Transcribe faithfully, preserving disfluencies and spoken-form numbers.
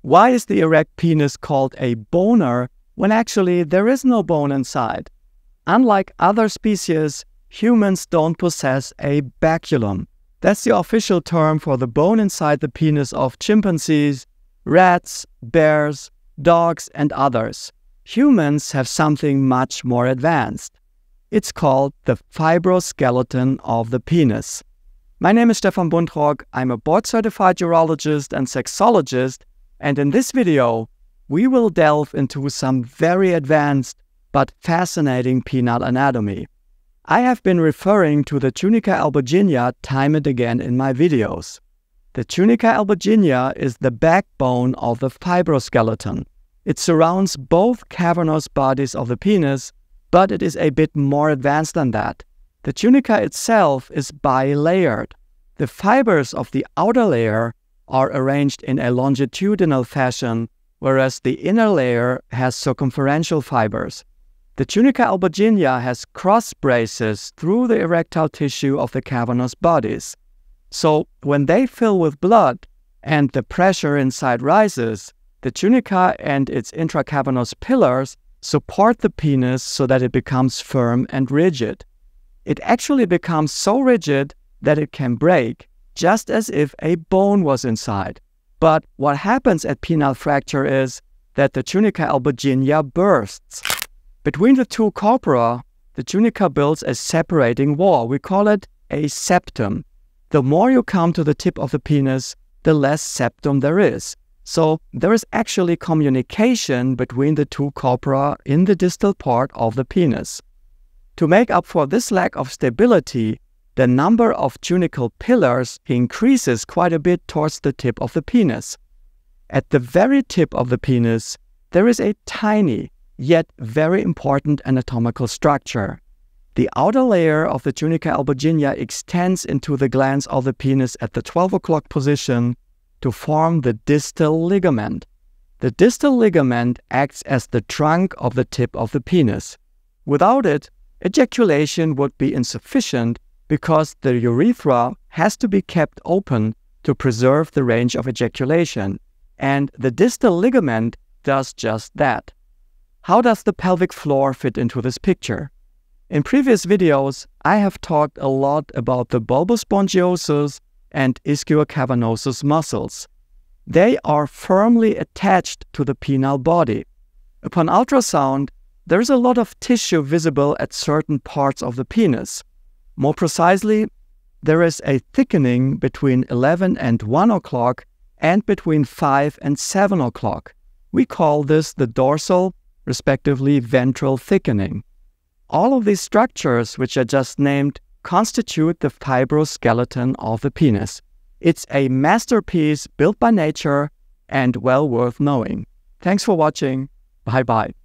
Why is the erect penis called a boner when actually there is no bone inside? Unlike other species, humans don't possess a baculum. That's the official term for the bone inside the penis of chimpanzees, rats, bears, dogs, and others. Humans have something much more advanced. It's called the fibro-skeleton of the penis. My name is Stefan Buntrock. I'm a board-certified urologist and sexologist, and in this video, we will delve into some very advanced but fascinating penile anatomy. I have been referring to the tunica albuginea time and again in my videos. The tunica albuginea is the backbone of the fibro-skeleton. It surrounds both cavernous bodies of the penis, but it is a bit more advanced than that. The tunica itself is bilayered. The fibers of the outer layer are arranged in a longitudinal fashion, whereas the inner layer has circumferential fibers. The tunica albuginea has cross braces through the erectile tissue of the cavernous bodies. So when they fill with blood and the pressure inside rises, the tunica and its intracavernous pillars support the penis so that it becomes firm and rigid. It actually becomes so rigid that it can break, just as if a bone was inside. But what happens at penile fracture is that the tunica albuginea bursts. Between the two corpora, the tunica builds a separating wall. We call it a septum. The more you come to the tip of the penis, the less septum there is. So there is actually communication between the two corpora in the distal part of the penis. To make up for this lack of stability, the number of tunical pillars increases quite a bit towards the tip of the penis. At the very tip of the penis, there is a tiny, yet very important anatomical structure. The outer layer of the tunica albuginea extends into the glans of the penis at the twelve o'clock position to form the distal ligament. The distal ligament acts as the trunk of the tip of the penis. Without it, ejaculation would be insufficient because the urethra has to be kept open to preserve the range of ejaculation, and the distal ligament does just that. How does the pelvic floor fit into this picture? In previous videos, I have talked a lot about the bulbospongiosus and ischiocavernosus muscles. They are firmly attached to the penile body. Upon ultrasound, there is a lot of tissue visible at certain parts of the penis. More precisely, there is a thickening between eleven and one o'clock and between five and seven o'clock. We call this the dorsal, respectively ventral thickening. All of these structures, which I just named, constitute the fibro-skeleton of the penis. It's a masterpiece built by nature and well worth knowing. Thanks for watching. Bye-bye.